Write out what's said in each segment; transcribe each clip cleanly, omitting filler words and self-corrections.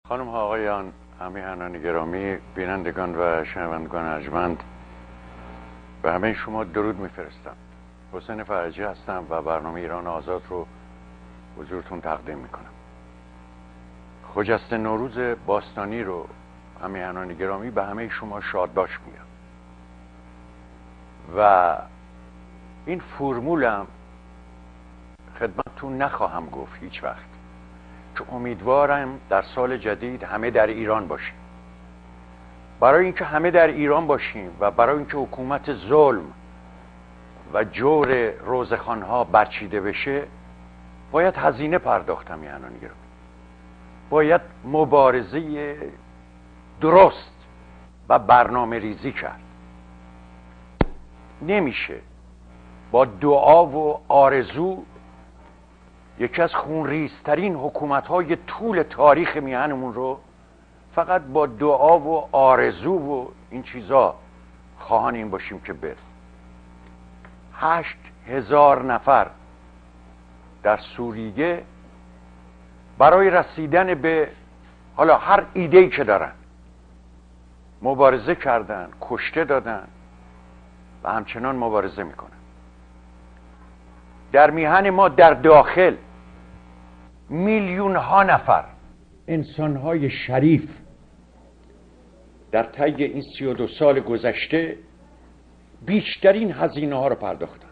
خانم ها آقایان، همیهنان گرامی، بینندگان و شنوندگان ارجمند، به همه شما درود میفرستم. حسین فرجی هستم و برنامه ایران آزاد رو حضورتون تقدیم میکنم. خجسته نوروز باستانی رو همیهنان گرامی به همه شما شادباش میگم و این فرمولم خدمتتون نخواهم گفت هیچ وقت، که امیدوارم در سال جدید همه در ایران باشیم. برای اینکه همه در ایران باشیم و برای اینکه حکومت ظلم و جور روزخوان‌ها برچیده بشه، باید هزینه پرداخت. همیهنان گرامی، باید مبارزه درست و برنامه ریزی کرد. نمیشه با دعا و آرزو یکی از خونریزترین حکومت‌های طول تاریخ میهنمون رو فقط با دعا و آرزو و این چیزا خواهان این باشیم که بر 8,000 نفر در سوریه برای رسیدن به حالا هر ایده‌ای که دارن مبارزه کردن، کشته دادن و همچنان مبارزه میکنن. در میهن ما در داخل میلیون ها نفر انسان های شریف در طی این 32 سال گذشته بیشترین هزینه ها رو پرداختن.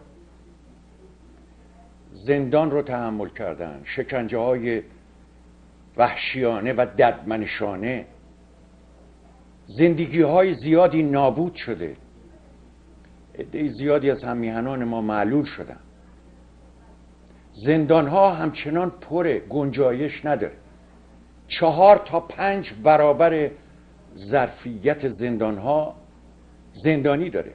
زندان رو تحمل کردن، شکنجه های وحشیانه و ددمنشانه، زندگی های زیادی نابود شده، عده زیادی از همیهنان ما معلول شدن. زندان ها همچنان پره، گنجایش نداره. 4 تا 5 برابر ظرفیت زندان ها زندانی داره.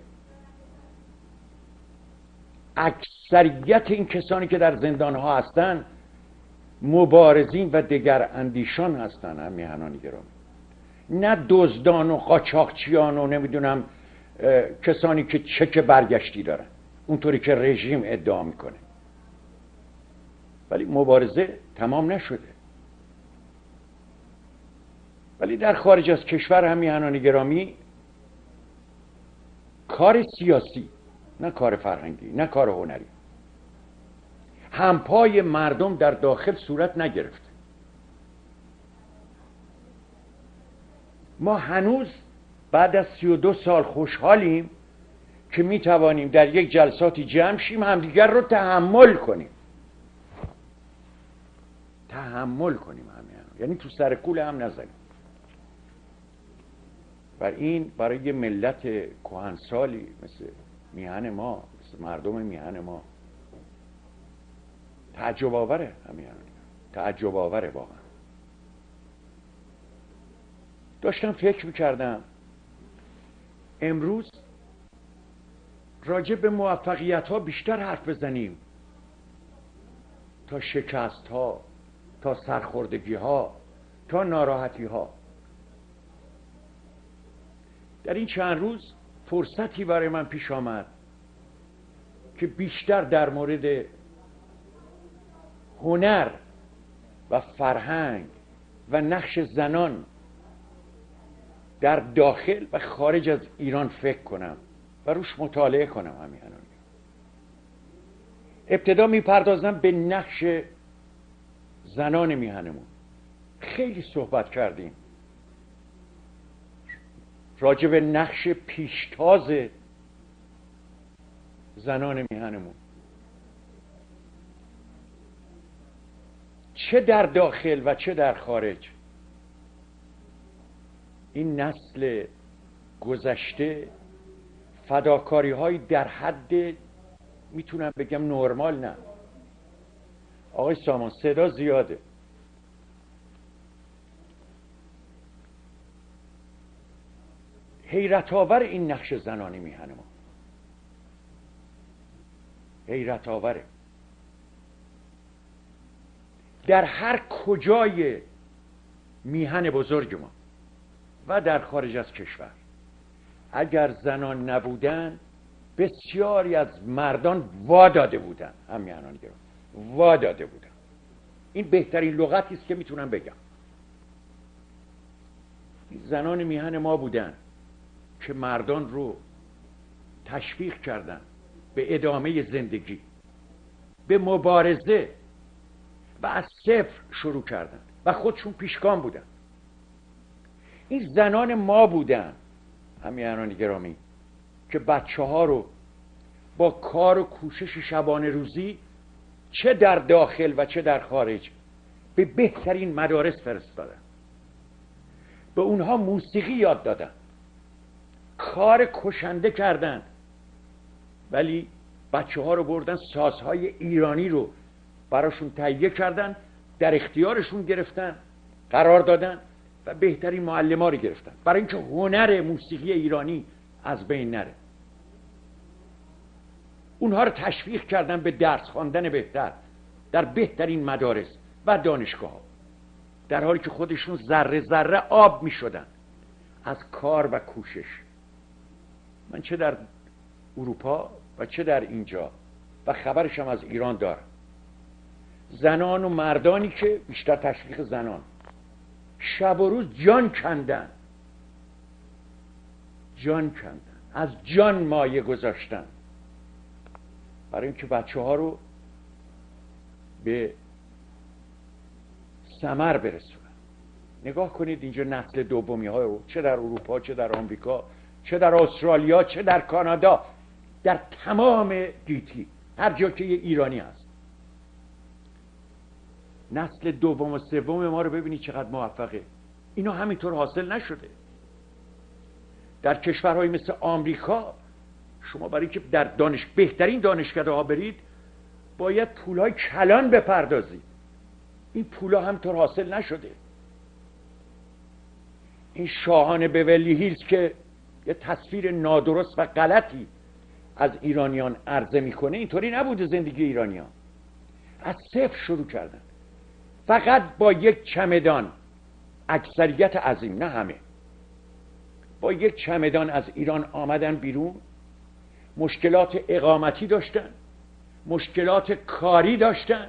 اکثریت این کسانی که در زندان ها هستن مبارزین و دگر اندیشان هستن. همیهنان گرامی، نه دزدان و قاچاقچیان و نمیدونم کسانی که چک برگشتی دارن اونطوری که رژیم ادعا میکنه. ولی مبارزه تمام نشده. ولی در خارج از کشور همیهنان گرامی کار سیاسی، نه کار فرهنگی، نه کار هنری، همپای مردم در داخل صورت نگرفته. ما هنوز بعد از 32 سال خوشحالیم که میتوانیم در یک جلساتی جمع شیم، همدیگر رو تحمل کنیم. تحمل کنیم همیهنان، یعنی تو سر کول هم نزنیم. و این برای یه ملت کهنسالی مثل میهن ما، مثل مردم میهن ما تعجب آوره. همیهنان تعجب آوره واقعا. داشتم فکر میکردم امروز راجع به موفقیت ها بیشتر حرف بزنیم تا شکست ها، تا سرخوردگی ها، تا ناراحتی ها. در این چند روز فرصتی برای من پیش آمد که بیشتر در مورد هنر و فرهنگ و نقش زنان در داخل و خارج از ایران فکر کنم و روش مطالعه کنم. همیهنان ابتدا میپردازم به نقش زنان میهنمون. خیلی صحبت کردیم راجع به نقش پیشتاز زنان میهنمون، چه در داخل و چه در خارج. این نسل گذشته فداکاری های در حد میتونم بگم نرمال. نه آقای سامان، صدا زیاده. حیرت آور این نقش زنانی میهن ما، حیرت آوره. در هر کجای میهن بزرگ ما و در خارج از کشور اگر زنان نبودن بسیاری از مردان واداده بودن. همیهنان گرامی، واداده بودن. این بهترین لغتی است که میتونم بگم. زنان میهن ما بودن که مردان رو تشویق کردن به ادامه زندگی، به مبارزه و از صفر شروع کردن و خودشون پیشگام بودن. این زنان ما بودن همیهنان گرامی که بچه ها رو با کار و کوشش شبانه روزی چه در داخل و چه در خارج به بهترین مدارس فرستادن، به اونها موسیقی یاد دادن، کار کشنده کردن، ولی بچه ها رو بردن سازهای ایرانی رو براشون تهیه کردن، در اختیارشون گرفتن، قرار دادن و بهترین معلم ها رو گرفتن برای اینکه هنر موسیقی ایرانی از بین نره. اونها رو تشویق کردن به درس خواندن بهتر در بهترین مدارس و دانشگاه ها، در حالی که خودشون ذره ذره آب می شدن از کار و کوشش. من چه در اروپا و چه در اینجا و خبرشم از ایران دارم، زنان و مردانی که بیشتر تشویق زنان شب و روز جان کندن، از جان مایه گذاشتن برای اینکه بچه ها رو به ثمر برسونن. نگاه کنید اینجا نسل دومی ها رو، چه در اروپا چه در آمریکا چه در استرالیا چه در کانادا، در تمام گیتی هر جا که یه ایرانی هست، نسل دوم و سوم ما رو ببینید چقدر موفقه. اینا همینطور حاصل نشده. در کشورهای مثل آمریکا شما برای که در بهترین دانشکده ها برید باید پولهای کلان بپردازید. این پولها همینطور حاصل نشده. این شاهان بیورلی هیلز که یه تصویر نادرست و غلطی از ایرانیان عرضه میکنه، اینطوری نبوده زندگی ایرانیان. از صفر شروع کردن، فقط با یک چمدان، اکثریت عظیم نه همه، با یک چمدان از ایران آمدن بیرون. مشکلات اقامتی داشتن، مشکلات کاری داشتن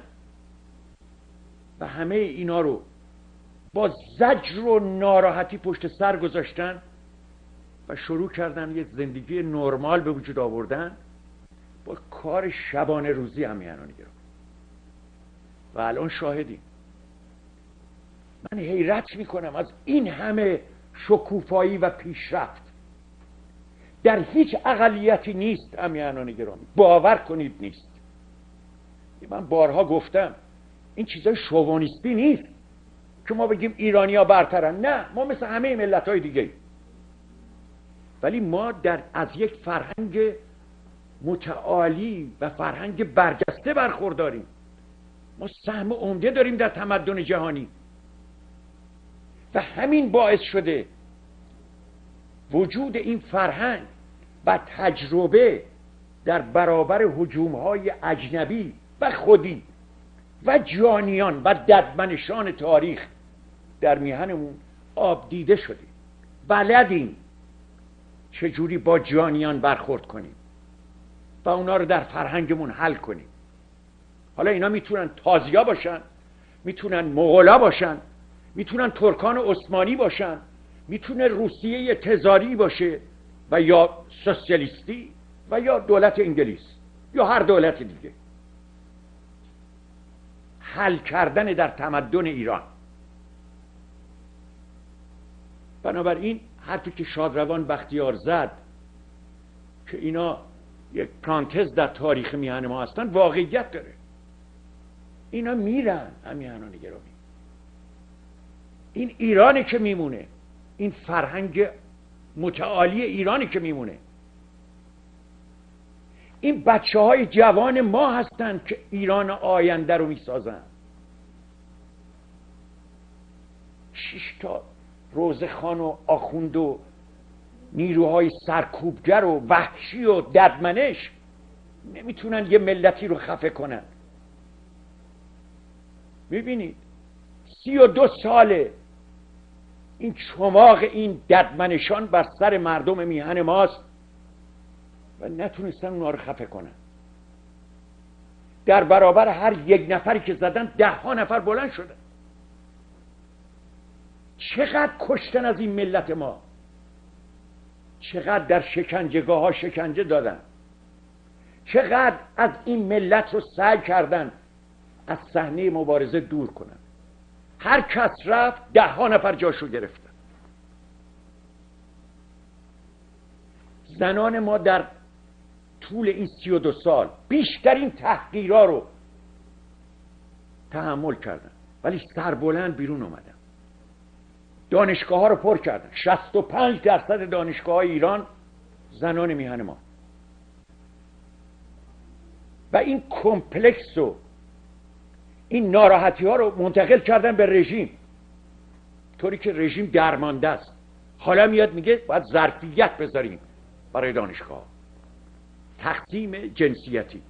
و همه اینا رو با زجر و ناراحتی پشت سر گذاشتن و شروع کردن یه زندگی نرمال به وجود آوردن با کار شبانه روزی همیهنان گرامی. و الان شاهدیم. من حیرت میکنم از این همه شکوفایی و پیشرفت در هیچ اقلیتی نیست همیهنان گرامی، باور کنید نیست. من بارها گفتم این چیزای شوونیستی نیست که ما بگیم ایرانی‌ها برترن، نه، ما مثل همه ملت‌های دیگه، ولی ما از یک فرهنگ متعالی و فرهنگ برجسته برخورداریم. ما سهم عمده داریم در تمدن جهانی و همین باعث شده وجود این فرهنگ و تجربه در برابر هجوم‌های اجنبی و خودی و جانیان و ددمنشان تاریخ در میهنمون آب دیده شدیم. بلدیم چجوری با جانیان برخورد کنیم و اونا رو در فرهنگمون حل کنیم. حالا اینا میتونن تازیا باشن، میتونن مغولا باشن، میتونن ترکان عثمانی باشن، میتونه روسیه تزاری باشه و یا سوسیالیستی و یا دولت انگلیس یا هر دولت دیگه. حل کردن در تمدن ایران. بنابراین حرفی که شادروان بختیار زد که اینا یک پرانتز در تاریخ میهن ما هستن واقعیت داره. اینا میرن همیهنان گرامی. این ایرانی که میمونه، این فرهنگ متعالی ایرانی که میمونه، این بچه های جوان ما هستن که ایران آینده رو میسازن. 6 تا روزخان و آخوند و نیروهای سرکوبگر و وحشی و ددمنش نمیتونن یه ملتی رو خفه کنن. میبینید 32 ساله این چماق این ددمنشان بر سر مردم میهن ماست و نتونستن اونها رو خفه کنن. در برابر هر یک نفری که زدن 10 نفر بلند شدن. چقدر کشتن از این ملت ما، چقدر در شکنجهگاه ها شکنجه دادن، چقدر از این ملت رو سعی کردن از صحنه مبارزه دور کنن. هر کس رفت 10 نفر جاشو گرفتن. زنان ما در طول این 32 سال بیشترین تحقیرها رو تحمل کردن، ولی سربلند بیرون اومدن. دانشگاه ها رو پر کردن. 65% دانشگاه های ایران زنان میهن ما. و این کمپلکس و این ناراحتی ها رو منتقل کردن به رژیم، طوری که رژیم درمانده است. حالا میاد میگه باید ظرفیت بذاریم برای دانشگاه، تقسیم جنسیتی.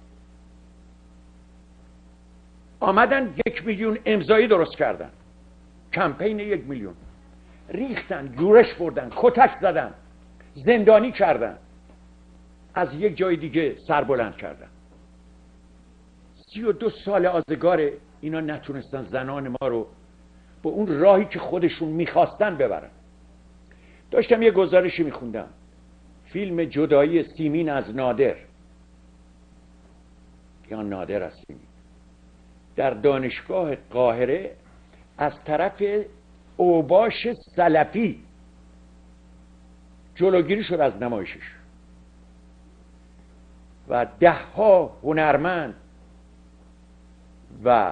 آمدن 1 میلیون امضایی درست کردن، کمپین 1 میلیون، ریختن، جورش بردن، کتک زدن، زندانی کردن، از یک جای دیگه سربلند کردن. 32 سال آزگار اینا نتونستن زنان ما رو با اون راهی که خودشون میخواستن ببرن. داشتم یه گزارشی میخوندم، فیلم جدایی سیمین از نادر یا نادر از سیمین در دانشگاه قاهره از طرف اوباش سلفی جلوگیری شد از نمایشش و 10 هنرمند و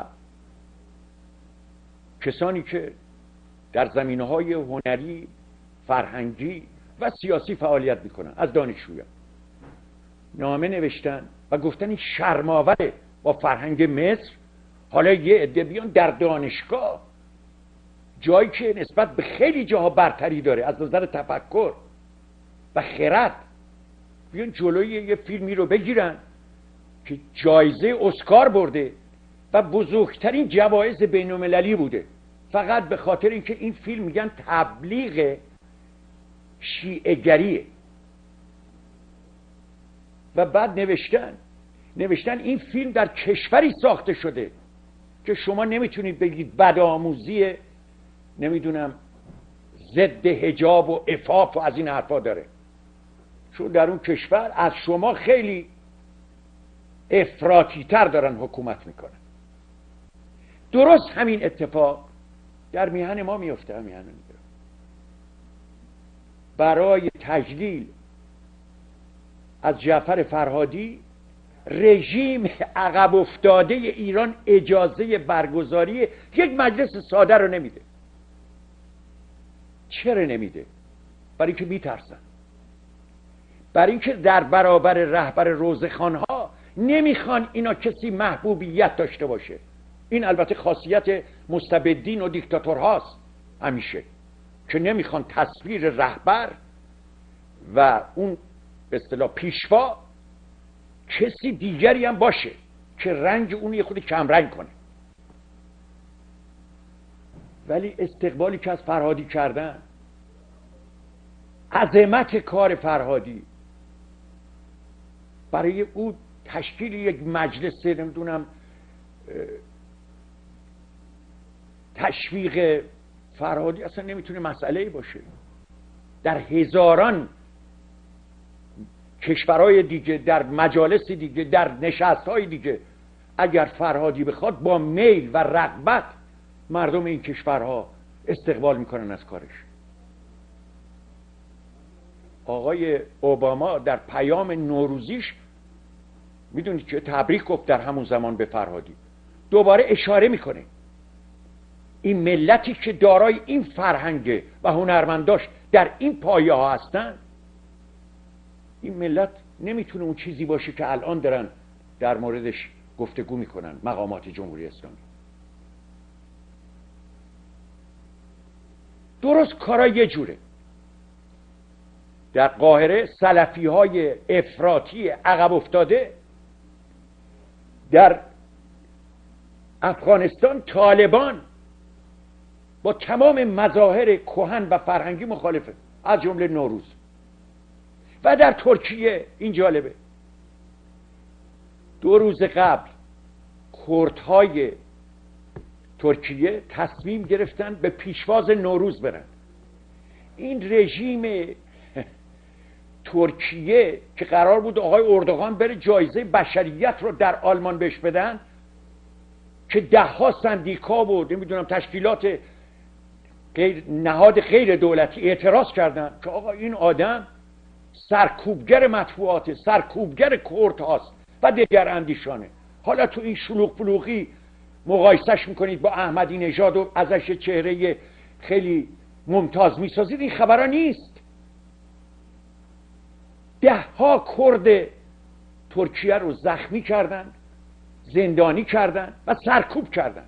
کسانی که در زمینه‌های هنری، فرهنگی و سیاسی فعالیت میکنن از دانشجویان نامه نوشتن و گفتن این شرم‌آوره با فرهنگ مصر حالا یه عده بیان در دانشگاه، جایی که نسبت به خیلی جاها برتری داره از نظر تفکر و خرد، بیان جلوی یه فیلمی رو بگیرن که جایزه اسکار برده و بزرگترین جوایز بین‌المللی بوده، فقط به خاطر اینکه این فیلم میگن تبلیغ شیعه‌گریه. و بعد نوشتن این فیلم در کشوری ساخته شده که شما نمیتونید بگید بدآموزی نمیدونم ضد حجاب و عفاف و از این حرفا داره، چون در اون کشور از شما خیلی افراطی تر دارن حکومت میکنن. درست همین اتفاق در میهن ما میفته. برای تجلیل از جعفر فرهادی رژیم عقب افتاده ایران اجازه برگزاری یک مجلس ساده رو نمیده. چرا نمیده؟ برای اینکه میترسن، برای اینکه در برابر رهبر روزخوان‌ها نمیخوان اینا کسی محبوبیت داشته باشه. این البته خاصیت مستبدین و دیکتاتورهاست همیشه، که نمیخوان تصویر رهبر و اون به اصطلاح پیشوا کسی دیگری هم باشه که رنگ اون یه خود کم رنگ کنه. ولی استقبالی که از فرهادی کردن، عظمت کار فرهادی، برای او تشکیل یک مجلس نمیدونم تشویق فرهادی اصلا نمیتونه مسئله‌ای باشه. در هزاران کشورهای دیگه، در مجالس دیگه، در نشستهای دیگه، اگر فرهادی بخواد با میل و رغبت مردم این کشورها استقبال میکنن از کارش. آقای اوباما در پیام نوروزیش میدونید که تبریک گفت در همون زمان به فرهادی، دوباره اشاره میکنه این ملتی که دارای این فرهنگ و هنرمنداش در این پایه ها هستن، این ملت نمیتونه اون چیزی باشه که الان دارن در موردش گفتگو میکنن مقامات جمهوری اسلامی. درست کارا یه جوره. در قاهره سلفی های افراطی عقب افتاده، در افغانستان طالبان با تمام مظاهر کهن و فرهنگی مخالفه، از جمله نوروز. و در ترکیه این جالبه، 2 روز قبل کردهای ترکیه تصمیم گرفتن به پیشواز نوروز برن. این رژیم ترکیه که قرار بود آقای اردوغان بره جایزه بشریت رو در آلمان بهش بدن، که دهها سندیکا و نمیدونم تشکیلات نهاد غیر دولتی اعتراض کردن که آقا این آدم سرکوبگر مطبوعات، سرکوبگر کورت هاست و دیگر اندیشانه. حالا تو این شلوغ پلوغی مقایسش میکنید با احمدی نژاد و ازش چهره خیلی ممتاز میسازید. این خبرها نیست. دهها کرد ترکیه رو زخمی کردن، زندانی کردن و سرکوب کردن.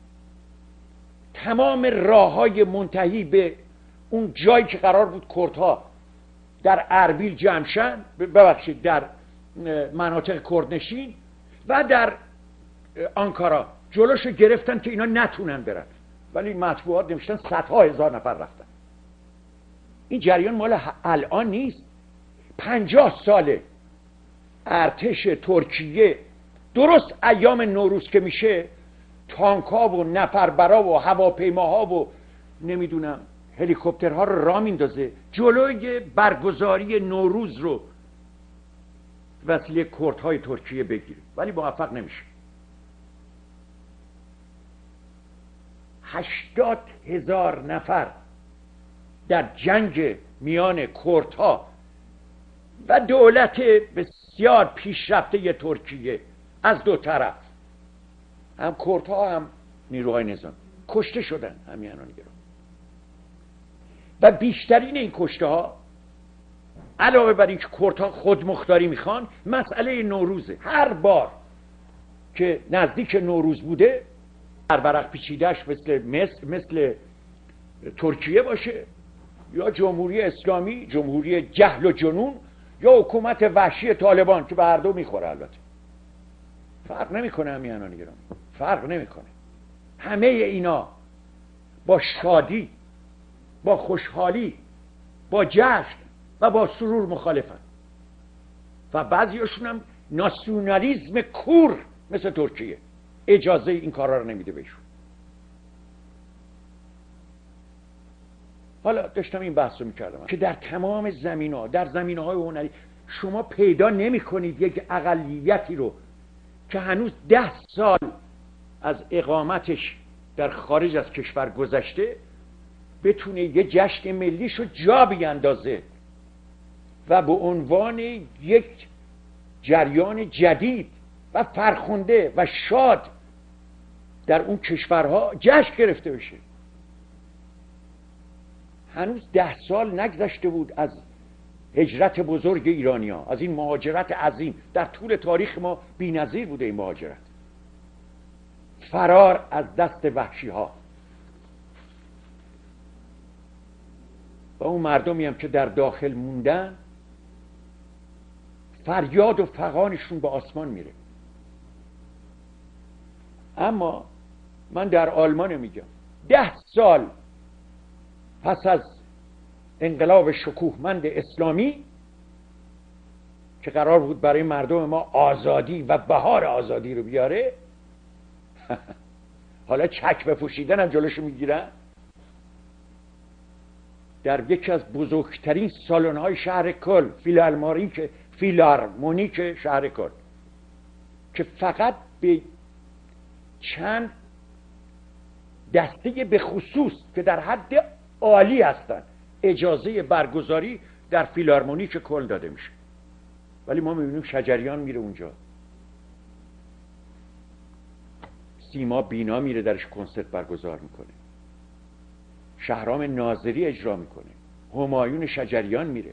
تمام راههای منتهی به اون جایی که قرار بود کردها در اربیل جمشن، ببخشید در مناطق کردنشین و در آنکارا، جلوشو گرفتن که اینا نتونن برن، ولی مطبوعات نوشتن صدها هزار نفر رفتن. این جریان مال الان نیست. 50 ساله ارتش ترکیه درست ایام نوروز که میشه تانک‌ها و نفربرا و هواپیماها و نمیدونم هلیکوپترها رو راه میندازه جلوی برگزاری نوروز رو وسیله کردهای ترکیه بگیره، ولی موفق نمیشه. 80,000 نفر در جنگ میان کردها و دولت بسیار پیشرفته ترکیه از دو طرف، هم کردها هم نیروهای نظامی، کشته شدن همیهنان گرام. و بیشترین این کشته ها علاوه بر این که کردها خودمختاری میخوان، مسئله نوروزه. هر بار که نزدیک نوروز بوده، هر ورق پیچیده‌اش مثل ترکیه باشه، یا جمهوری اسلامی، جمهوری جهل و جنون، یا حکومت وحشی طالبان که به هر دو میخوره. البته فرق نمیکنه همیهنان گرامی، فرق نمیکنه. همه اینا با شادی، با خوشحالی، با جشن و با سرور مخالفن و بعضیاشون هم ناسیونالیسم کور مثل ترکیه اجازه این کارا رو نمیده بهشون. حالا داشتم این بحث رو میکردم که در تمام زمینه‌ها، در زمینه‌های هنری شما پیدا نمی کنید یک اقلیتی رو که هنوز 10 سال از اقامتش در خارج از کشور گذشته بتونه یه جشن ملیشو جا بیندازه و به عنوان یک جریان جدید و فرخنده و شاد در اون کشورها جشن گرفته بشه. هنوز 10 سال نگذشته بود از هجرت بزرگ ایرانی‌ها، از این مهاجرت عظیم. در طول تاریخ ما بی‌نظیر بوده این مهاجرت، فرار از دست وحشی‌ها. و اون مردمی هم که در داخل موندن، فریاد و فغانشون به آسمان میره. اما من در آلمان میگم 10 سال پس از انقلاب شکوهمند اسلامی که قرار بود برای مردم ما آزادی و بهار آزادی رو بیاره، حالا چک بپوشیدن هم جلوشو میگیرن. در یکی از بزرگترین سالن‌های شهر کل، فیلارمونیک شهر کل، که فقط به چند دسته به خصوص که در حد عالی هستن اجازه برگزاری در فیلارمونیک کل داده میشه، ولی ما میبینیم شجریان میره اونجا، سیما بینا میره درش کنسرت برگزار میکنه، شهرام ناظری اجرا میکنه، همایون شجریان میره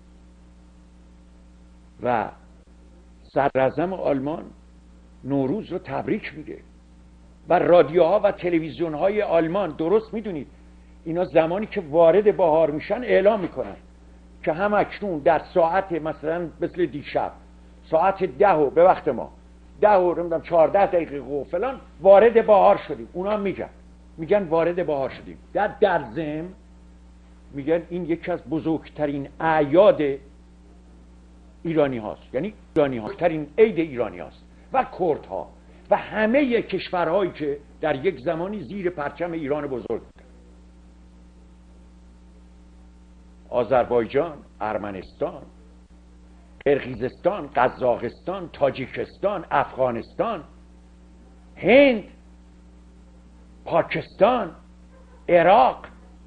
و صدراعظم آلمان نوروز رو تبریک میگه و رادیوها و تلویزیونهای آلمان، درست میدونید اینا زمانی که وارد بهار میشن اعلام میکنن که هم اکنون در ساعت مثلا مثل دیشب ساعت 10 به وقت ما 10 و نمیدونم 14 دقیقه و فلان وارد بهار شدیم. اونا میگن وارد بهار شدیم. در ضمن میگن این یکی از بزرگترین اعیاد ایرانی هاست، یعنی ایرانی ها بزرگترین عید ایرانی هاست و کردها و همه کشورهایی که در یک زمانی زیر پرچم ایران بزرگ بودن، آذربایجان، ارمنستان، قرقیزستان، قزاقستان، تاجیکستان، افغانستان، هند، پاکستان، عراق.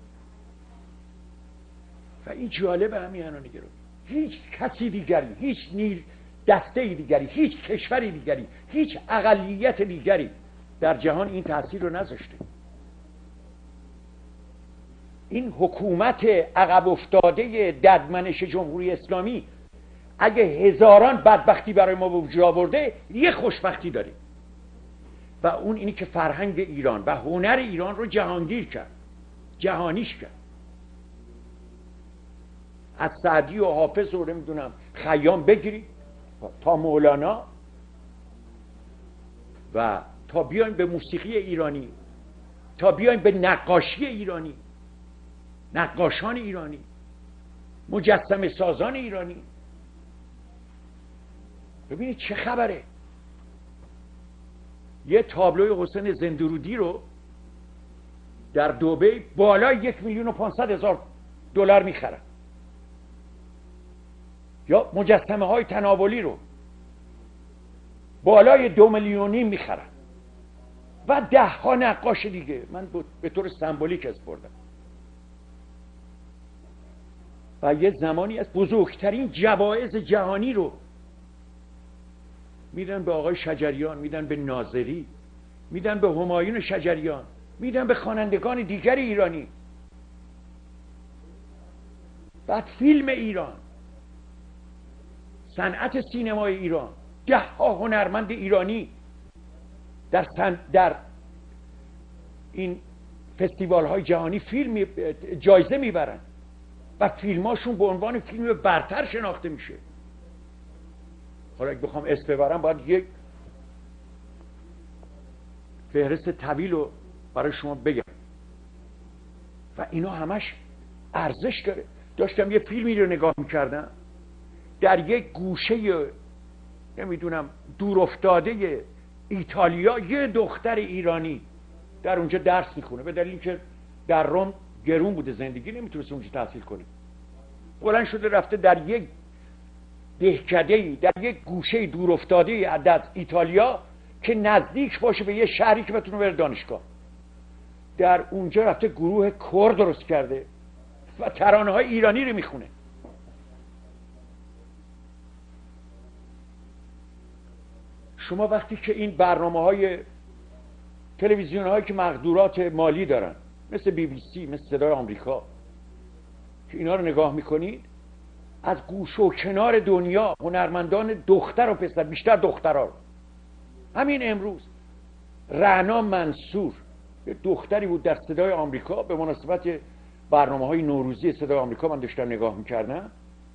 و این جالب همین الان نگرو، هیچ کسی دیگری، هیچ دسته دیگری، هیچ کشوری دیگری، هیچ اقلیت دیگری در جهان این تأثیر رو نذاشته. این حکومت عقب افتاده ددمنش جمهوری اسلامی اگه هزاران بدبختی برای ما به وجود آورده، یه خوشبختی داره و اون اینی که فرهنگ ایران و هنر ایران رو جهانگیر کرد، جهانیش کرد. از سعدی و حافظ و نمیدونم خیام بگیرید تا مولانا و تا بیایم به موسیقی ایرانی، تا بیایم به نقاشی ایرانی، نقاشان ایرانی، مجسمه سازان ایرانی. ببینید چه خبره. یه تابلوی حسین زندرودی رو در دبی بالای 1,500,000 دلار میخرن، یا مجسمه های تناولی رو بالای 2,5 میلیون میخرن و 10 نقاش دیگه. من به طور سمبولیک اسپردم. و یه زمانی از بزرگترین جوایز جهانی رو میدن به آقای شجریان، میدن به ناظری، میدن به همایون شجریان، میدن به خوانندگان دیگر ایرانی. بعد فیلم ایران، صنعت سینمای ایران، 10 هنرمند ایرانی در این فستیوال های جهانی فیلم جایزه میبرن و فیلماشون به عنوان فیلم برتر شناخته میشه. حالا اگه بخوام اسم ببرم باید یک فهرست طویل رو برای شما بگم و اینا همش ارزش داره. داشتم یه فیلمی رو نگاه میکردم در یک گوشه نمیدونم دور افتاده ایتالیا، یه دختر ایرانی در اونجا درس میخونه به دلیل که در روم گرون بوده زندگی، نمیتونست اونجا تحصیل کنه. بلند شده رفته در یک دهکده‌ای، در یک گوشه دور افتاده از ایتالیا که نزدیک باشه به یه شهری که بتونه بره دانشگاه، در اونجا رفته گروه کور درست کرده و ترانه های ایرانی رو میخونه. شما وقتی که این برنامه‌های تلویزیون هایی که مقدورات مالی دارن مثل BBC، مثل صدای آمریکا، که اینا رو نگاه میکنید، از گوش و کنار دنیا هنرمندان دختر و پسر، بیشتر دخترها رو، همین امروز رعنا منصور یه دختری بود در صدای آمریکا، به مناسبت برنامه‌های نوروزی صدای آمریکا من داشتم نگاه میکردم،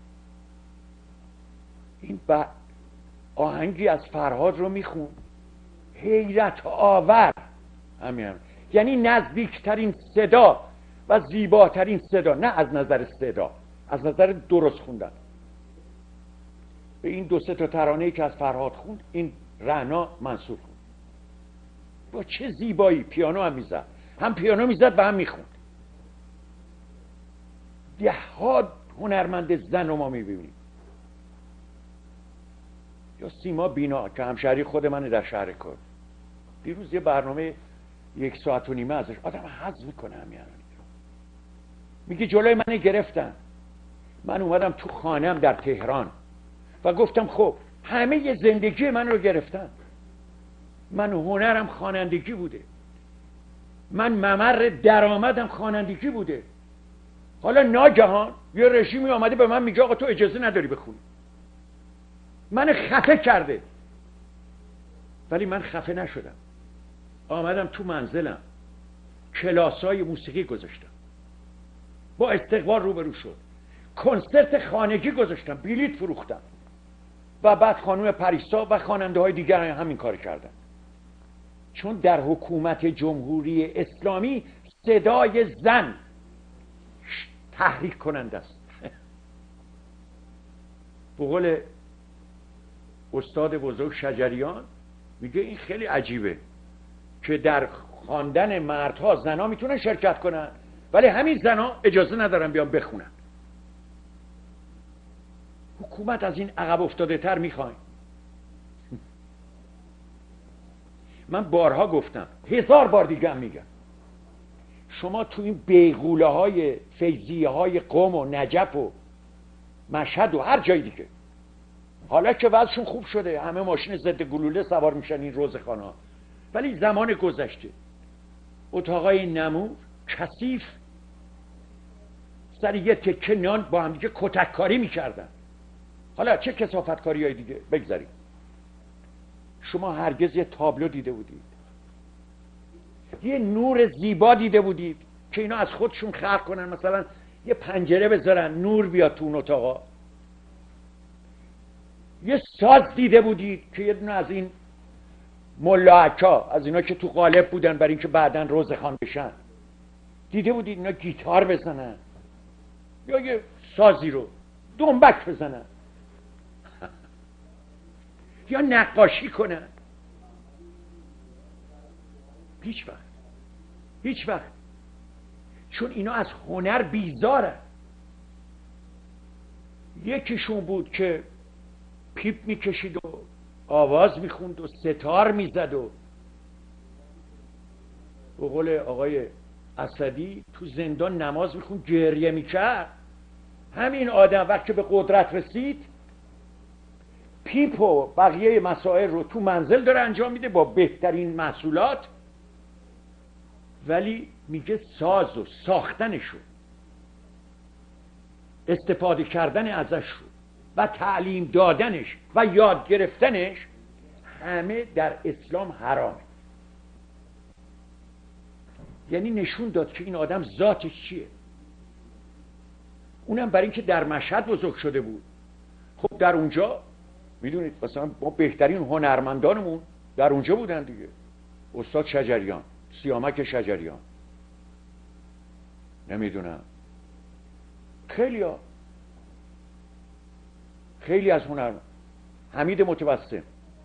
این آهنگی از فرهاد رو میخون، حیرت آور. همین یعنی نزدیکترین صدا و زیباترین صدا، نه از نظر صدا، از نظر درست خوندن، به این 2-3 تا ترانه‌ای که از فرهاد خوند این رعنا منصور خوند. با چه زیبایی پیانو هم میزد، هم پیانو میزد و هم میخوند. 10 هنرمند زن رو ما میبینیم. یا سیما بینا که همشهری خود منه در شهر کرد، دیروز یه برنامه 1.5 ساعت ازش آدم حظ میکنه. همین میگه جلوی من گرفتن، من اومدم تو خانم در تهران و گفتم خب همه زندگی من رو گرفتن، من هنرم خوانندگی بوده، من ممر درآمدم خوانندگی بوده، حالا ناگهان یه رژیمی آمده به من میگه آقا تو اجازه نداری بخونی. من خفه کرده، ولی من خفه نشدم. آمدم تو منزلم کلاسای موسیقی گذاشتم، با استقبال روبرو شد، کنسرت خانگی گذاشتم، بلیط فروختم و بعد خانم پریسا و خواننده های دیگر همین کار کردن. چون در حکومت جمهوری اسلامی صدای زن تحریک کننده است. به قول استاد بزرگ شجریان، میگه این خیلی عجیبه که در خواندن مردها زنها میتونن شرکت کنن ولی همین زنها اجازه ندارن بیان بخونن. حکومت از این عقب افتاده تر میخواین؟ من بارها گفتم، 1000 بار دیگه هم میگم، شما تو این بیغوله های فیضیه های قم و نجف و مشهد و هر جای دیگه، حالا که وضعشون خوب شده، همه ماشین ضد گلوله سوار میشن این روزخانه ها، ولی زمان گذشته اتاقای نمور کثیف سر یه تکه نان با هم دیگه کتککاری میکردن. حالا چه کثافتکاری های دیگه بگذاریم. شما هرگز یه تابلو دیده بودید، یه نور زیبا دیده بودید که اینا از خودشون خلق کنن، مثلا یه پنجره بذارن نور بیاد تو اون اتاقا؟ یه ساز دیده بودید که یه دونه از این ملاحکا، از اینا که تو قالب بودن برای اینکه بعداً روزخوان بشن، دیده بودید اینا گیتار بزنن یا یه سازی رو دنبک بزنن یا نقاشی کنن؟ هیچ وقت. چون اینا از هنر بیزارن. یکیشون بود که پیپ میکشید و آواز میخوند و ستار میزد و به قول آقای اسدی تو زندان نماز میخوند، گریه میکرد. همین آدم وقتی به قدرت رسید پیپ و بقیه مسائل رو تو منزل داره انجام میده با بهترین محصولات، ولی میگه ساز و ساختنش رو، استفاده کردن ازش رو و تعلیم دادنش و یاد گرفتنش همه در اسلام حرامه. یعنی نشون داد که این آدم ذاتش چیه. اونم برای اینکه در مشهد بزرگ شده بود. خب در اونجا میدونید مثلا ما بهترین هنرمندانمون در اونجا بودن دیگه. استاد شجریان، سیامک شجریان، نمیدونم خیلی از هنرمند، حمید متوسم،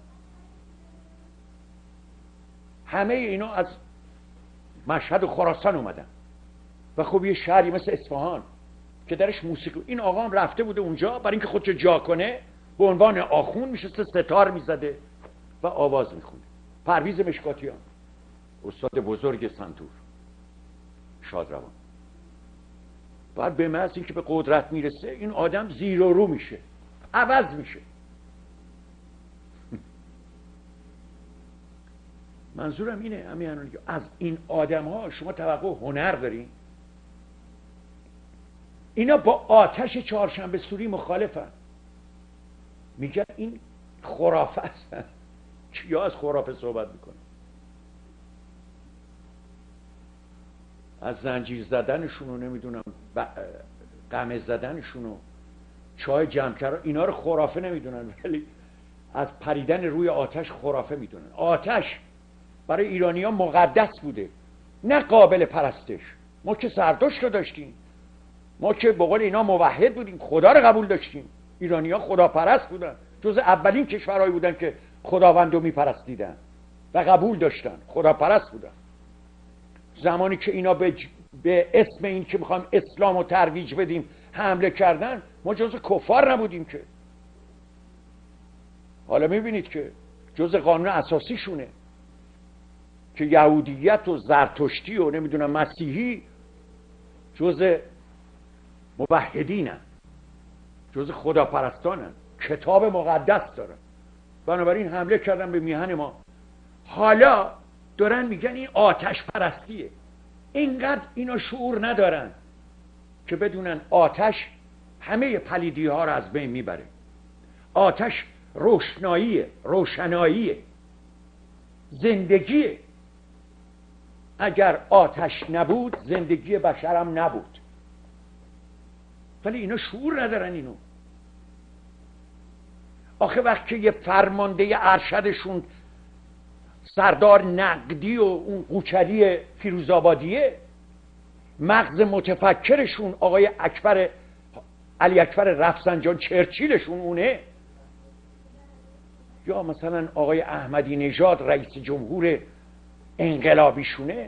همه اینا از مشهد و خراسان اومدن. و خب یه شهری مثل اصفهان که درش موسیقی، این آقا هم رفته بوده اونجا برای اینکه خودشو جا کنه، به عنوان آخوند میشسته ستار میزده و آواز میخونه. پرویز مشکاتیان، استاد بزرگ سنتور، شادروان، بعد به محض اینکه به قدرت میرسه این آدم زیر و رو میشه، عوض میشه. منظورم اینه، از این آدم ها شما توقع هنر دارین؟ اینا با آتش چهارشنبه سوری مخالفن، میگن این خرافه هستن. کیا از خرافه صحبت میکنن؟ از زنجیر زدنشون و نمیدونم قمه زدنشون و چای جمکر، اینا رو خرافه نمیدونن، ولی از پریدن روی آتش خرافه میدونن. آتش برای ایرانی ها مقدس بوده، نه قابل پرستش. ما که زردشت رو داشتیم، ما که به قول اینا موحد بودیم، خدا رو قبول داشتیم. ایرانی ها خدا پرست بودن، جز اولین کشورهایی بودن که خداوند رو میپرستیدن و قبول داشتن، خدا پرست بودن. زمانی که اینا به اسم این که میخوایم اسلام رو ترویج بدیم حمله کردن، ما جز کفار نبودیم که. حالا میبینید که جز قانون اساسی شونه که یهودیت و زرتشتی و نمیدونم مسیحی جز موحدینن، جز خداپرستانن، کتاب مقدس دارن. بنابراین حمله کردن به میهن ما. حالا دارن میگن این آتش پرستیه. اینقدر اینا شعور ندارن که بدونن آتش همه پلیدی ها رو از بین میبره. آتش روشناییه، روشناییه، زندگیه. اگر آتش نبود زندگی بشرم نبود. ولی اینا شعور ندارن اینو. آخه وقتی یه فرمانده ارشدشون سردار نقدی و اون قوچلی فیروزآبادیه، مغز متفکرشون آقای علی اکبر رفسنجان چرچیلشون اونه، یا مثلا آقای احمدی نژاد رئیس جمهور انقلابیشونه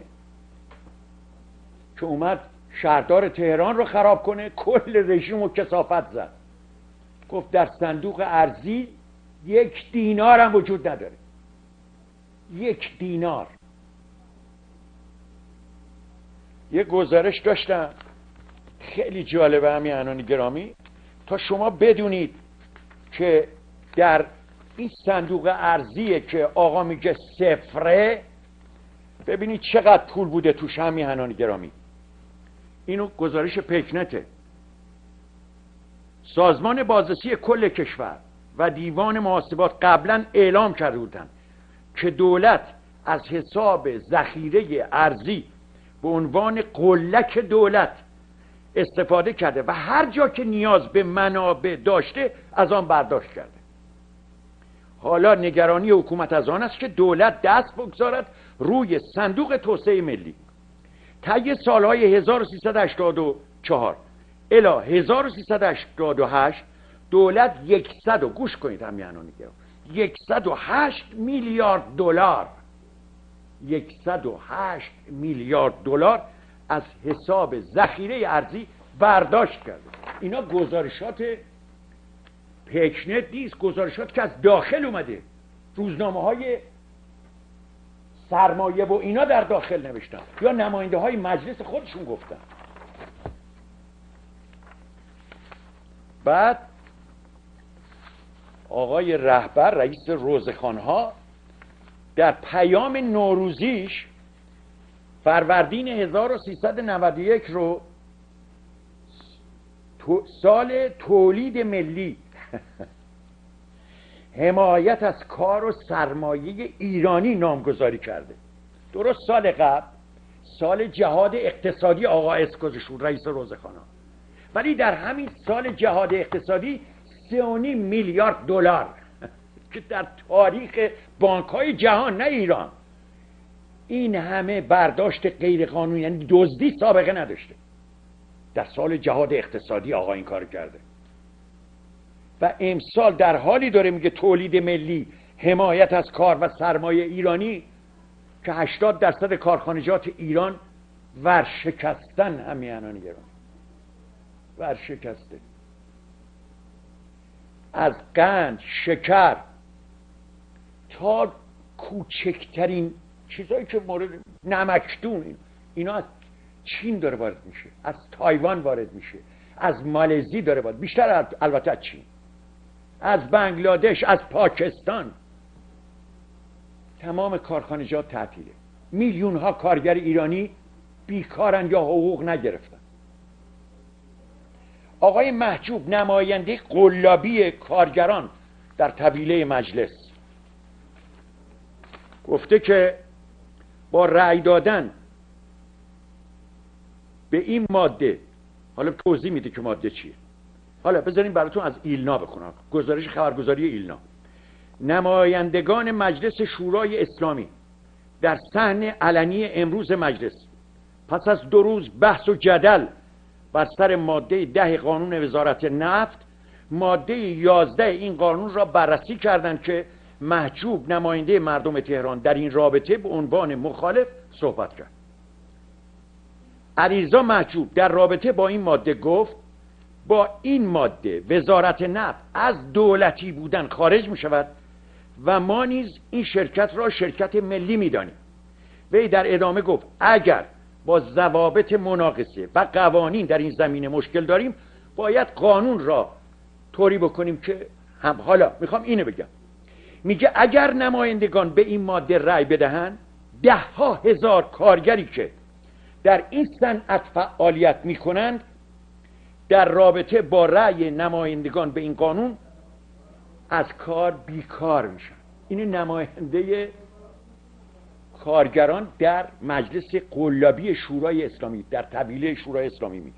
که اومد شهردار تهران رو خراب کنه، کل رژیم رو کثافت زد، گفت در صندوق ارزی 1 دینار هم وجود نداره. 1 دینار. یه گزارش داشتم خیلی جالبه همین گرامی، تا شما بدونید که در این صندوق ارزیه که آقا میگه صفره، ببینید چقدر پول بوده توش همین گرامی. اینو گزارش پیکنته. سازمان بازرسی کل کشور و دیوان محاسبات قبلا اعلام کرده بودند که دولت از حساب ذخیره ارزی به عنوان قلک دولت استفاده کرده و هر جا که نیاز به منابع داشته از آن برداشت کرده. حالا نگرانی حکومت از آن است که دولت دست بگذارد روی صندوق توسعه ملی. طی سالهای 1384 الی 1388 دولت 100 گوش کنید همین 108 میلیارد دلار 108 میلیارد دلار از حساب ذخیره ارزی برداشت کرده. اینا گزارشات پیکنت نیست، گزارشات که از داخل اومده. روزنامه های سرمایه و اینا در داخل نوشتن یا نماینده های مجلس خودشون گفتن. بعد آقای رهبر رئیس روزخوان‌ها در پیام نوروزیش فروردین 1391 رو سال تولید ملی حمایت از کار و سرمایه ایرانی نامگذاری کرده. درست سال قبل سال جهاد اقتصادی آقا اسکوزشون رئیس روزخوان‌ها، ولی در همین سال جهاد اقتصادی 3.5 میلیارد دلار که در تاریخ بانک‌های جهان نه ایران این همه برداشت غیر قانونی، یعنی دزدی سابقه نداشته. در سال جهاد اقتصادی آقا این کار کرده و امسال در حالی داره میگه تولید ملی حمایت از کار و سرمایه ایرانی که 80% کارخانجات ایران ورشکستن. همیانان گران ورشکسته، از قند، شکر تا کوچکترین چیزایی که مورد نمکدون اینا از چین داره وارد میشه، از تایوان وارد میشه، از مالزی داره وارد، بیشتر البته از چین، از بنگلادش، از پاکستان. تمام کارخانجات تعطیله. میلیون ها کارگر ایرانی بیکارن یا حقوق نگرفتن. آقای محجوب نماینده قلابی کارگران در طویله مجلس گفته که با رأی دادن به این ماده، حالا توضیح میده که ماده چیه، حالا بذارین براتون از ایلنا بخونم، گزارش خبرگزاری ایلنا. نمایندگان مجلس شورای اسلامی در صحن علنی امروز مجلس پس از 2 روز بحث و جدل بر سر ماده 10 قانون وزارت نفت، ماده 11 این قانون را بررسی کردند که محجوب نماینده مردم تهران در این رابطه به عنوان مخالف صحبت کرد. علیرضا محجوب در رابطه با این ماده گفت با این ماده وزارت نفت از دولتی بودن خارج می شود و ما نیز این شرکت را شرکت ملی می دانیم. وی در ادامه گفت اگر با ضوابط مناقصه و قوانین در این زمینه مشکل داریم باید قانون را طوری بکنیم که هم. حالا میخوام اینو بگم، میگه اگر نمایندگان به این ماده رأی بدهند 10,000 کارگری که در این صنعت فعالیت میکنند در رابطه با رأی نمایندگان به این قانون از کار بیکار میشن. این نماینده کارگران در مجلس قلابی شورای اسلامی در طویله شورای اسلامی میگه.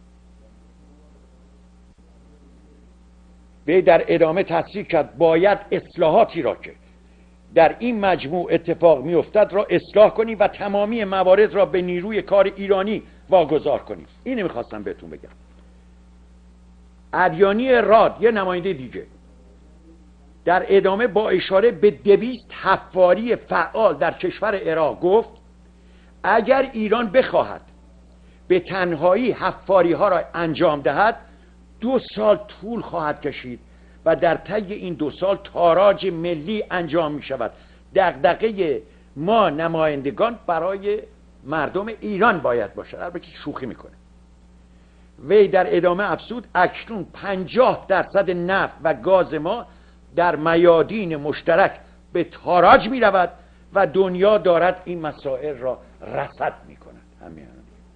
وی در ادامه تصریح کرد باید اصلاحاتی را که در این مجموع اتفاق میافتد را اصلاح کنیم و تمامی موارد را به نیروی کار ایرانی واگذار کنیم. اینو میخواستم بهتون بگم. اریانی راد یه نماینده دیگه در ادامه با اشاره به 200 حفاری فعال در کشور عراق گفت اگر ایران بخواهد به تنهایی حفاری ها را انجام دهد 2 سال طول خواهد کشید و در طی این 2 سال تاراج ملی انجام می شود. دغدغه ما نمایندگان برای مردم ایران باید باشد. البته شوخی میکنه. وی در ادامه افزود اکنون 50% نفت و گاز ما در میادین مشترک به تاراج می رود و دنیا دارد این مسائل را رصد می کند. همین.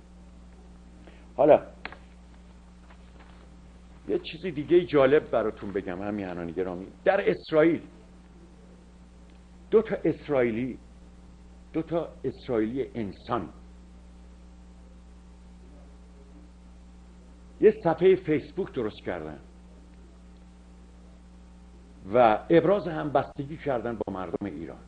حالا یه چیزی دیگه جالب براتون بگم همیهنان گرامی. در اسرائیل دو تا اسرائیلی انسان یه صفحه فیسبوک درست کردن و ابراز همبستگی کردن با مردم ایران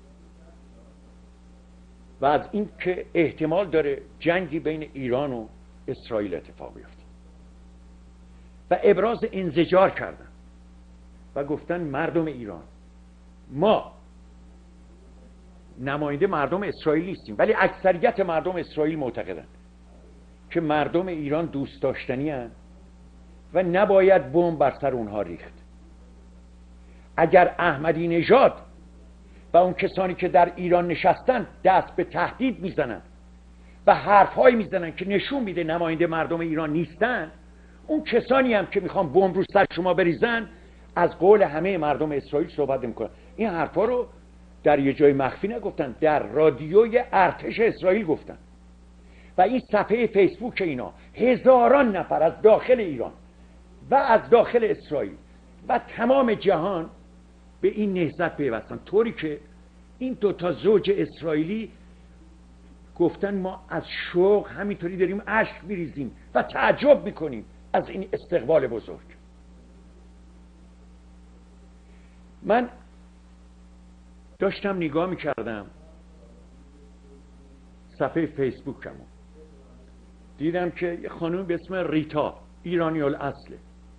و از این که احتمال داره جنگی بین ایران و اسرائیل اتفاق بیفته و ابراز انزجار کردن و گفتن مردم ایران، ما نماینده مردم اسرائیل نیستیم، ولی اکثریت مردم اسرائیل معتقدند که مردم ایران دوست داشتنی هستند و نباید بمب بر سر اونها ریخت. اگر احمدی نژاد و اون کسانی که در ایران نشستن دست به تهدید میزنن و حرفهایی میزنن که نشون میده نماینده مردم ایران نیستن، اون کسانی هم که میخوان بمب رو سر شما بریزن از قول همه مردم اسرائیل صحبت نمیکنن. این حرفا رو در یه جای مخفی نگفتن، در رادیوی ارتش اسرائیل گفتن و این صفحه فیسبوک اینا هزاران نفر از داخل ایران و از داخل اسرائیل و تمام جهان به این نهضت پیوستن، طوری که این 2 زوج اسرائیلی گفتن ما از شوق همینطوری داریم اشک میریزیم و تعجب میکنیم از این استقبال بزرگ. من داشتم نگاه میکردم صفحه فیسبوکمو، دیدم که یه خانم به اسم ریتا، ایرانی الاصله،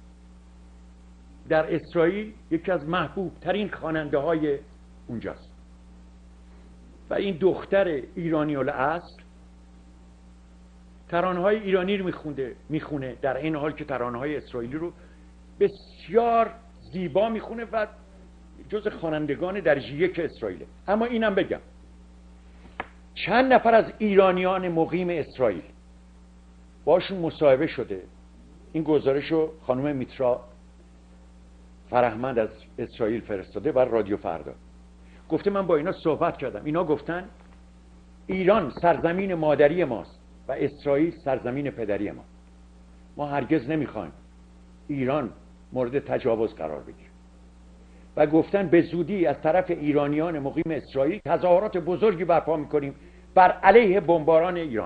در اسرائیل یکی از محبوب ترین خواننده های اونجاست و این دختر ایرانی الاصل ترانه های ایرانی رو میخونه در این حال که ترانه های اسرائیلی رو بسیار زیبا میخونه و جز خوانندگان درجه 1 اسرائیله. اما اینم بگم چند نفر از ایرانیان مقیم اسرائیل باشون مصاحبه شده. این گزارش رو خانم میترا فرهمند از اسرائیل فرستاده بر رادیو فردا. گفته من با اینا صحبت کردم، اینا گفتن ایران سرزمین مادری ماست و اسرائیل سرزمین پدری ما هرگز نمیخوایم ایران مورد تجاوز قرار بگیره و گفتن به زودی از طرف ایرانیان مقیم اسرائیل تظاهرات بزرگی برپا میکنیم بر علیه بمباران ایران.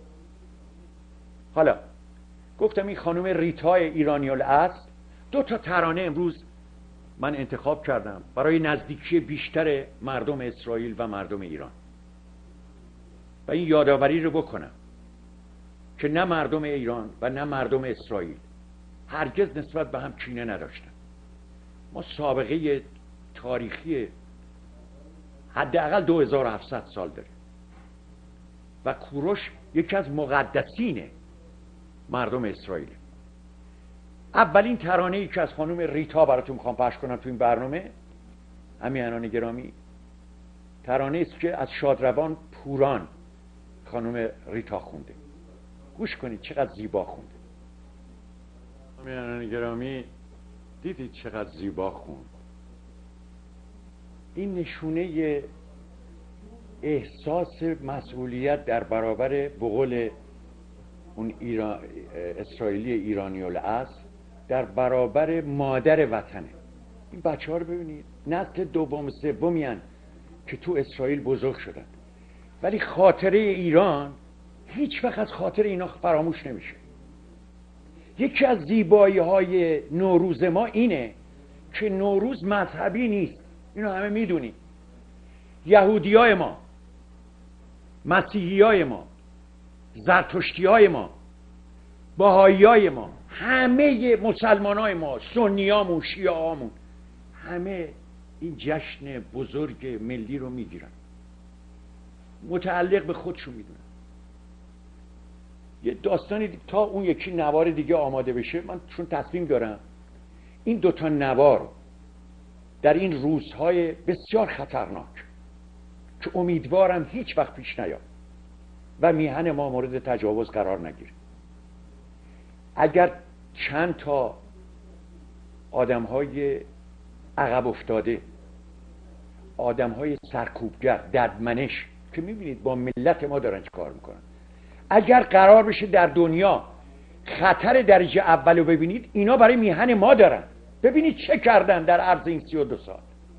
حالا گفتم این خانم ریتای ایرانی الاصل 2 ترانه امروز من انتخاب کردم برای نزدیکی بیشتر مردم اسرائیل و مردم ایران و این یادآوری رو بکنم که نه مردم ایران و نه مردم اسرائیل هرگز نسبت به هم کینه نداشتن. ما سابقه تاریخی حداقل 2700 سال داریم و کوروش یکی از مقدسین مردم اسرائیل. اولین ترانه‌ای که از خانم ریتا براتون میخوام پخش کنم تو این برنامه، همیهنان گرامی، ترانه است که از شادروان پوران خانم ریتا خونده. گوش کنید چقدر زیبا خونده. همیهنان گرامی دیدید چقدر زیبا خوند. این نشونه احساس مسئولیت در برابر بقول اون اسرائیلی ایرانی الاصل در برابر مادر وطنه. این بچه ها رو ببینید، نسل دوم سومی هن که تو اسرائیل بزرگ شدن، ولی خاطره ایران هیچ وقت از خاطره اینا فراموش نمیشه. یکی از زیبایی های نوروز ما اینه که نوروز مذهبی نیست، اینو همه میدونی. یهودی های ما، مسیحی های ما، زرتشتی های ما، بهایی های ما، همه مسلمان های ما، سنی هامون، شیعه هامون، همه این جشن بزرگ ملی رو میگیرن، متعلق به خودشون میدونن. یه داستانی تا اون یکی نوار دیگه آماده بشه، من چون تصمیم دارم این دوتا نوار در این روزهای بسیار خطرناک که امیدوارم هیچ وقت پیش نیاد و میهن ما مورد تجاوز قرار نگیره، اگر چند تا آدم‌های عقب افتاده، آدم‌های سرکوبگر، ددمنش که می‌بینید با ملت ما دارن چه کار میکنن، اگر قرار بشه در دنیا خطر درجه اولو ببینید، اینا برای میهن ما دارن. ببینید چه کردن در عرض این 32 سال.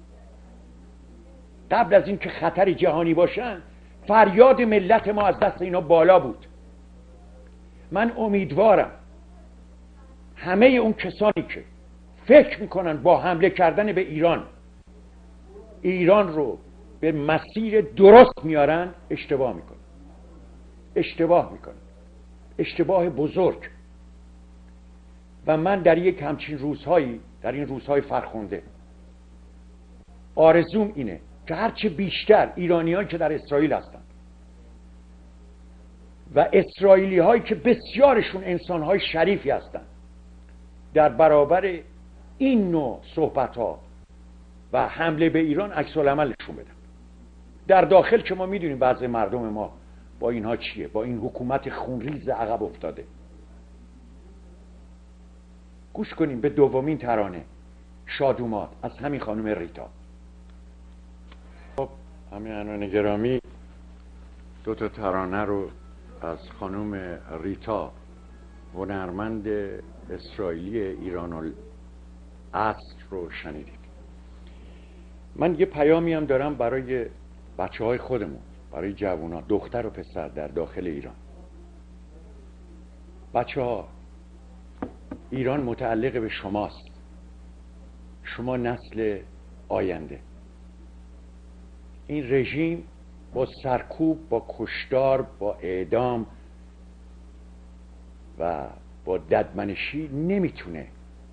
قبل از این که خطر جهانی باشن، فریاد ملت ما از دست اینا بالا بود. من امیدوارم همه اون کسانی که فکر میکنن با حمله کردن به ایران رو به مسیر درست میارن، اشتباه میکنن. اشتباه بزرگ. و من در یک همچین روزهایی، در این روزهای فرخنده، آرزوم اینه که هرچه بیشتر ایرانیان که در اسرائیل هستن و اسرائیلی هایی که بسیارشون انسان های شریفی هستن، در برابر این نوع صحبت ها و حمله به ایران عکس العمل نشون بدن. در داخل که ما میدونیم بعضی مردم ما با اینها چیه، با این حکومت خونریز عقب افتاده. گوش کنیم به دومین ترانه، شادومات، از همین خانم ریتا. خب همینان گرامی، دو تا ترانه رو از خانم ریتا، هنرمند اسرائیلی ایران الاصل رو شنیدید. من یه پیامی هم دارم برای بچه های خودمون، برای جوونا، دختر و پسر در داخل ایران. بچه ها، ایران متعلق به شماست. شما نسل آینده. این رژیم با سرکوب، با کشتار، با اعدام و با ددمنشی نمیتونه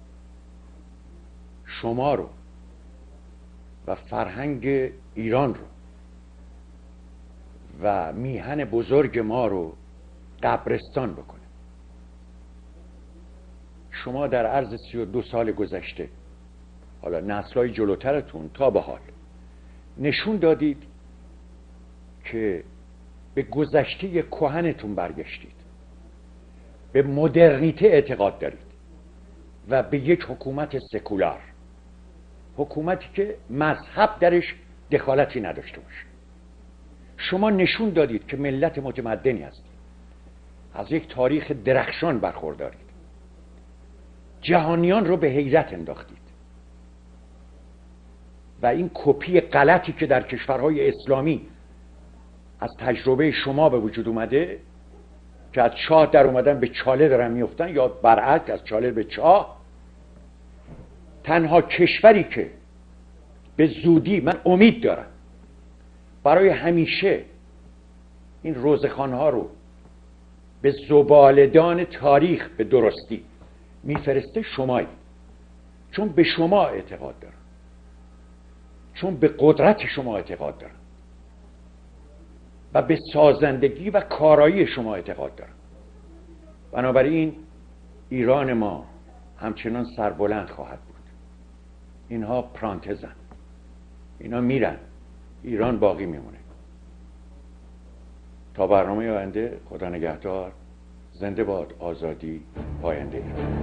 شما رو و فرهنگ ایران رو و میهن بزرگ ما رو قبرستان بکنه. شما در عرض 32 سال گذشته، حالا نسل‌های جلوترتون تا به حال، نشون دادید که به گذشته کهنتون برگشتید، به مدرنیته اعتقاد دارید و به یک حکومت سکولار، حکومتی که مذهب درش دخالتی نداشته باشه. شما نشون دادید که ملت متمدنی هستید، از یک تاریخ درخشان برخوردارید، جهانیان رو به حیرت انداختید و این کپی غلطی که در کشورهای اسلامی از تجربه شما به وجود اومده که از چاه در اومدن به چاله دارن میفتن، یا برعکس از چاله به چاه، تنها کشوری که به زودی، من امید دارم، برای همیشه این روزخوان‌ها رو به زباله‌دان تاریخ به درستی میفرسته، شمایی. چون به شما اعتقاد دارم، چون به قدرت شما اعتقاد دارم و به سازندگی و کارایی شما اعتقاد دارم. بنابراین ایران ما همچنان سربلند خواهد بود. اینها پرانتزن، اینا میرن، ایران باقی میمونه. تا برنامه آینده، خدا نگهدار. زنده باد آزادی، پاینده ایران.